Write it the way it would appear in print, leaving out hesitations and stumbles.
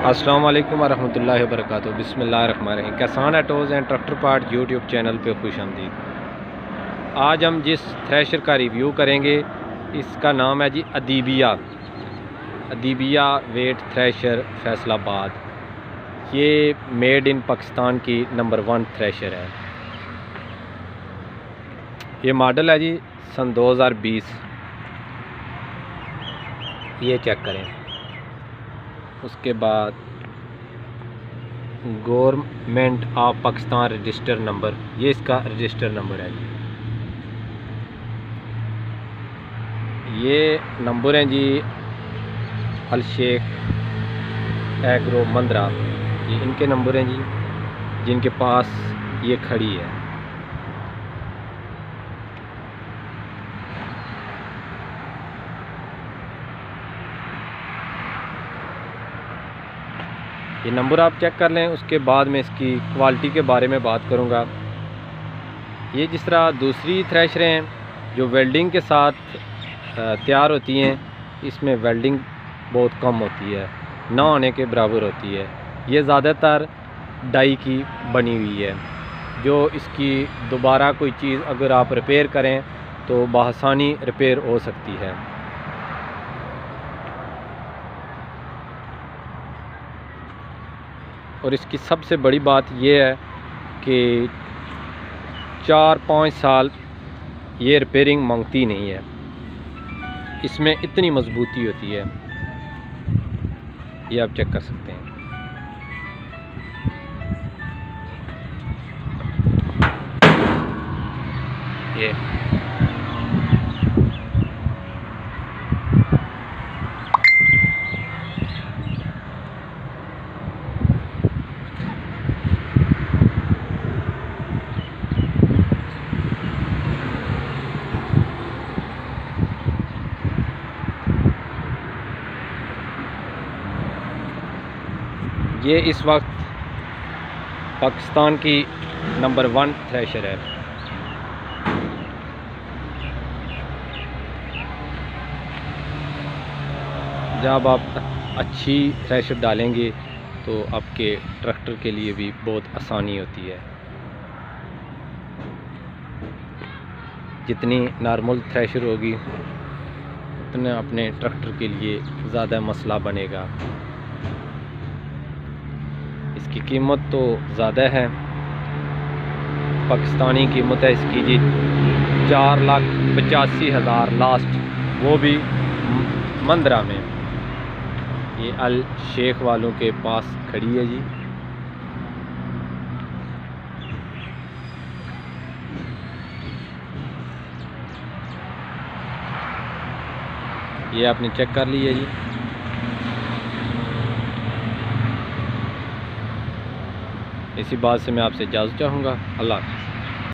अस्सलाम वालेकुम वरहमतुल्लाहि वबरकातुहू। बिस्मिल्लाहिर्रहमानिर्रहीम। Kisan autos and tractor part YouTube channel पे खुशामदीद। आज हम जिस थ्रेशर का रिव्यू करेंगे इसका नाम है जी अदीबिया वेट थ्रेशर फैसलाबाद। ये मेड इन पाकिस्तान की नंबर 1 थ्रेशर है। ये मॉडल है जी सन 2020। ये चेक करें। उसके बाद government of Pakistan register number, ये इसका रजिस्टर नंबर है जी। ये नंबर हैं जी अल शेख एग्रो मंदरा, ये इनके नंबर हैं जी जिनके पास ये खड़ी है। ये नंबर आप चेक कर लें। उसके बाद मैं इसकी क्वालिटी के बारे में बात करूंगा। ये जिस तरह दूसरी थ्रेशरें हैं जो वेल्डिंग के साथ तैयार होती हैं, इसमें वेल्डिंग बहुत कम होती है, ना होने के बराबर होती है। ये ज़्यादातर डाई की बनी हुई है, जो इसकी दोबारा कोई चीज़ अगर आप रिपेयर करें तो बआसानी रिपेयर हो सकती है। और इसकी सबसे बड़ी बात यह है कि 4-5 साल ये रिपेयरिंग मांगती नहीं है, इसमें इतनी मजबूती होती है। ये आप चेक कर सकते हैं। ये ये इस वक्त पाकिस्तान की नंबर 1 थ्रेशर है। जब आप अच्छी थ्रेशर डालेंगे तो आपके ट्रैक्टर के लिए भी बहुत आसानी होती है। जितनी नॉर्मल थ्रेशर होगी उतना अपने ट्रैक्टर के लिए ज़्यादा मसला बनेगा। इसकी कीमत तो ज़्यादा है, पाकिस्तानी कीमत है इसकी जी 4,85,000 लास्ट, वो भी मंदरा में। ये अल शेख वालों के पास खड़ी है जी। ये आपने चेक कर ली है जी। इसी बात से मैं आपसे इजाज़त चाहूँगा। अल्लाह हाफ़िज़।